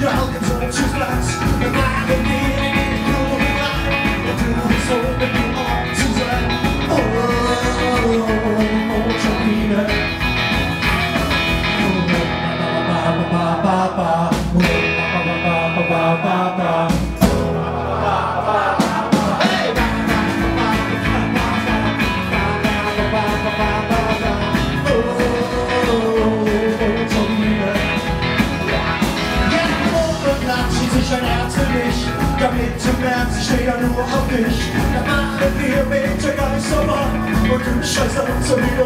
Ja, jetzt so tschüss, Platz. Wir machen dir in die Blume rein. Und du bist so mit dem Ort zu sein. Oh, schon wieder. Damit du merkst, ich steh ja nur auf dich. Dann machen wir bitte ganz normal. Und du scheißt dann so wieder.